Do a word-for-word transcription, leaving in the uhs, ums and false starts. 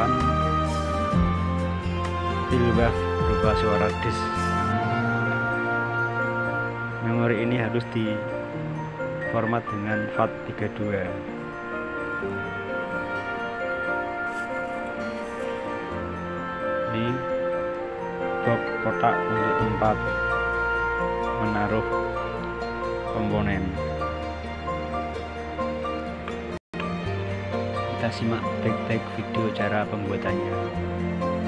menggunakan wave berupa suara dis. Memori ini harus di format dengan F A T tiga puluh dua. Ini box kotak untuk tempat menaruh komponen. Kita simak baik-baik video cara pembuatannya.